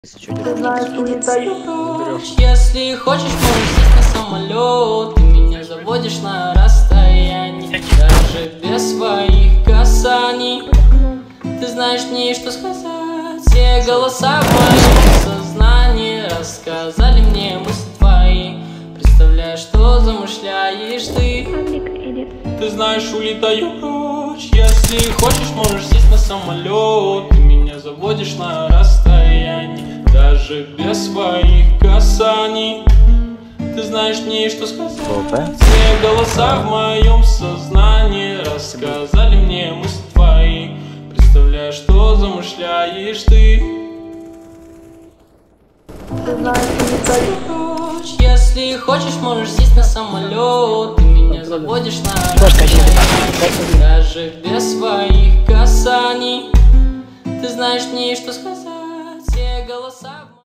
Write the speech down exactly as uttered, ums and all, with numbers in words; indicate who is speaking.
Speaker 1: Если что, держи.
Speaker 2: Если хочешь, можешь сесть на самолет. Ты меня заводишь на расстоянии, даже без своих касаний. Ты знаешь мне, что сказать. Все голоса в моем сознании рассказали мне мысли твои. Представляешь, что замышляешь ты. Ты знаешь, улетаю прочь. Если хочешь, можешь сесть на самолет. Ты меня заводишь на расстоянии, даже без своих касаний. Ты знаешь мне, что сказать. Все голоса в моем сознании рассказали мне мысли твои. Представляешь, что замышляешь ты. Если хочешь, можешь сесть на самолет. Ты меня заводишь на расстоянии, даже без своих касаний. Ты знаешь мне, что сказать. Все голоса